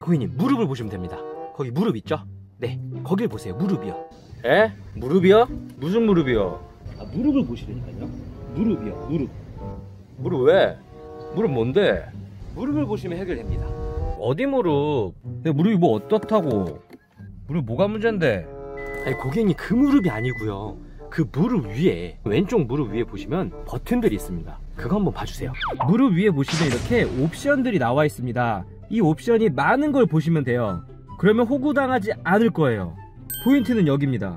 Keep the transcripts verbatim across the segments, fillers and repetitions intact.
고객님 무릎을 보시면 됩니다. 거기 무릎 있죠? 네, 거길 보세요. 무릎이요. 에? 무릎이요? 무슨 무릎이요? 아, 무릎을 보시라니까요. 무릎이요. 무릎. 무릎 왜? 무릎 뭔데? 무릎을 보시면 해결됩니다. 어디 무릎? 내 무릎이 뭐 어떻다고? 무릎 뭐가 문제인데? 아니 고객님 그 무릎이 아니고요. 그 무릎 위에 왼쪽 무릎 위에 보시면 버튼들이 있습니다. 그거 한번 봐주세요. 무릎 위에 보시면 이렇게 옵션들이 나와 있습니다. 이 옵션이 많은 걸 보시면 돼요. 그러면 호구당하지 않을 거예요. 포인트는 여기입니다.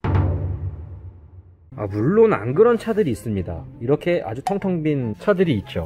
아, 물론 안 그런 차들이 있습니다. 이렇게 아주 텅텅 빈 차들이 있죠.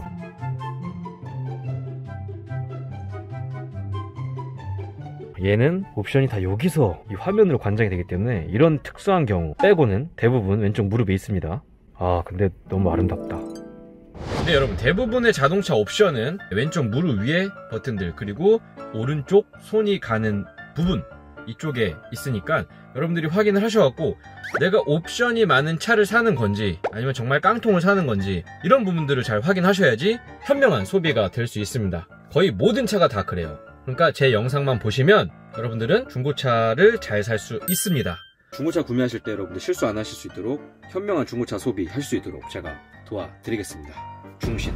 얘는 옵션이 다 여기서 이 화면으로 관장이 되기 때문에 이런 특수한 경우 빼고는 대부분 왼쪽 무릎에 있습니다. 아, 근데 너무 아름답다. 네, 여러분 대부분의 자동차 옵션은 왼쪽 무릎 위에 버튼들 그리고 오른쪽 손이 가는 부분 이쪽에 있으니까 여러분들이 확인을 하셔갖고 내가 옵션이 많은 차를 사는 건지 아니면 정말 깡통을 사는 건지 이런 부분들을 잘 확인하셔야지 현명한 소비가 될 수 있습니다. 거의 모든 차가 다 그래요. 그러니까 제 영상만 보시면 여러분들은 중고차를 잘 살 수 있습니다. 중고차 구매하실 때 여러분들 실수 안 하실 수 있도록 현명한 중고차 소비 할 수 있도록 제가 도와드리겠습니다. 중신.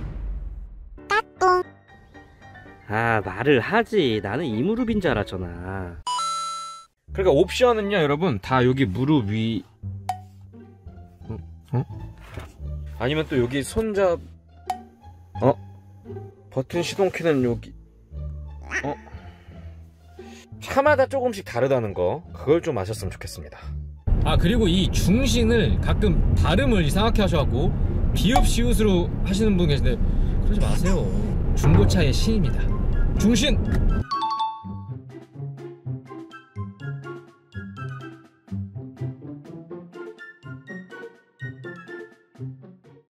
아, 말을 하지. 나는 이 무릎인 줄 알았잖아. 그러니까 옵션은요 여러분 다 여기 무릎 위 어? 어? 아니면 또 여기 손잡 어? 버튼 시동키는 여기 어? 차마다 조금씩 다르다는 거 그걸 좀 아셨으면 좋겠습니다. 아, 그리고 이 중신을 가끔 발음을 이상하게 하셔갖고 비읍 시읒으로 하시는 분 계신데 그러지 마세요. 중고차의 신입니다. 중신!